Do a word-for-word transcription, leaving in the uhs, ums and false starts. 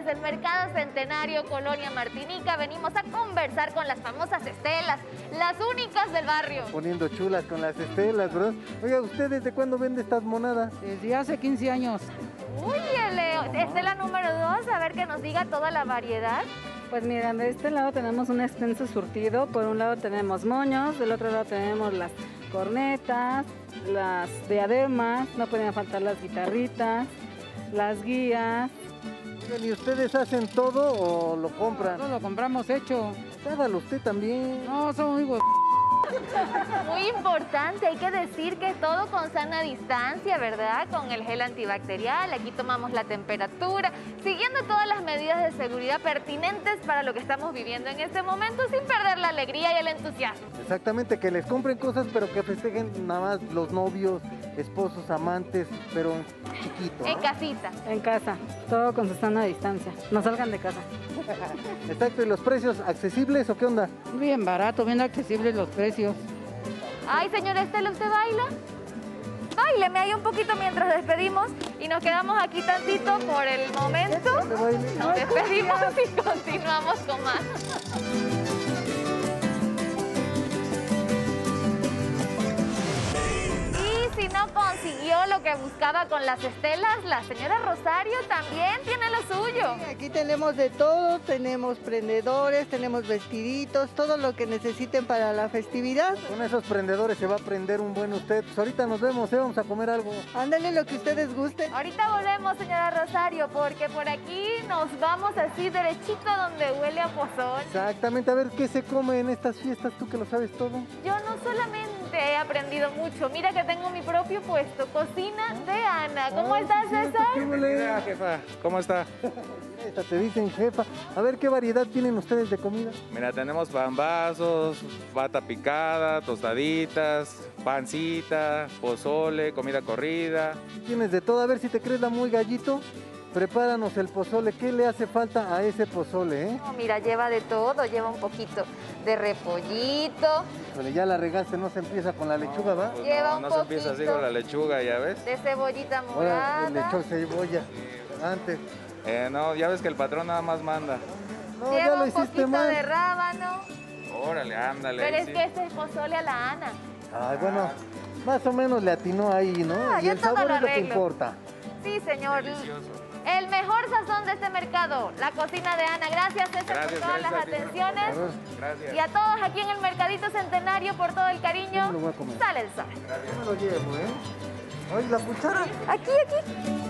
desde el Mercado Centenario, Colonia Martinica, venimos a conversar con las famosas estelas, las únicas del barrio. Poniendo chulas con las estelas, ¿verdad? Oiga, ¿usted desde cuándo vende estas monadas? Desde hace quince años. Uy, Leo, estela número dos, a ver que nos diga toda la variedad. Pues mira, de este lado tenemos un extenso surtido. Por un lado tenemos moños, del otro lado tenemos las cornetas, las diademas, no pueden faltar las guitarritas, las guías. ¿Y ustedes hacen todo o lo compran? No, lo compramos hecho. Hágalo usted también. No, somos muy hue- Muy importante, hay que decir que todo con sana distancia, ¿verdad? Con el gel antibacterial, aquí tomamos la temperatura, siguiendo todas las medidas de seguridad pertinentes para lo que estamos viviendo en este momento, sin perder la alegría y el entusiasmo. Exactamente, que les compren cosas, pero que festejen nada más los novios, esposos, amantes, pero chiquito, ¿no? En casita. En casa, todo con su sana distancia. No salgan de casa. Exacto, ¿y los precios accesibles o qué onda? Bien barato, bien accesibles los precios. Ay, señor Estela, ¿usted baila? Báileme ahí un poquito mientras despedimos y nos quedamos aquí tantito por el momento. Nos despedimos y continuamos con más. Si no consiguió lo que buscaba con las estelas, la señora Rosario también tiene lo suyo. Sí, aquí tenemos de todo, tenemos prendedores, tenemos vestiditos, todo lo que necesiten para la festividad. Con esos prendedores se va a prender un buen usted. Pues ahorita nos vemos, ¿eh? Vamos a comer algo. Ándale lo que ustedes gusten. Ahorita volvemos, señora Rosario, porque por aquí nos vamos así derechito donde huele a pozol. Exactamente, a ver qué se come en estas fiestas, tú que lo sabes todo. Yo no solamente he aprendido mucho, mira que tengo mi propio puesto, Cocina de Ana. ¿Cómo Ay, estás, sí, cierto, César? qué huele. Hola, jefa, ¿cómo está? Esta te dicen jefa. A ver qué variedad tienen ustedes de comida. Mira, tenemos pambazos, pata picada, tostaditas, pancita, pozole, comida corrida. Tienes de todo, a ver si te crees la muy gallito. Prepáranos el pozole. ¿Qué le hace falta a ese pozole, eh? No, mira, lleva de todo, lleva un poquito de repollito, Híjole, ya la regaste, no se empieza con la lechuga, ¿va? Pues Lleva no, un no se empieza así poquito. con la lechuga, ¿ya ves? de cebollita Ahora le morada, echó cebolla antes. Eh, no, ya ves que el patrón nada más manda. No, ya lleva lo un hiciste poquito mal. de rábano, Órale, ándale. pero ahí es sí. que este es pozole a la Ana. Ay, bueno, más o menos le atinó ahí, ¿no? Ah, y yo el todo sabor lo es lo que arreglo. importa. Sí, señor. Delicioso. El mejor sazón de este mercado, la cocina de Ana. Gracias, César, Gracias, por todas gracias las a ti, atenciones. A ver, Gracias. Y a todos aquí en el Mercadito Centenario por todo el cariño. Yo me lo voy a comer. Sale el sol. yo me lo llevo, ¿eh? Ay, la cuchara. Aquí, aquí.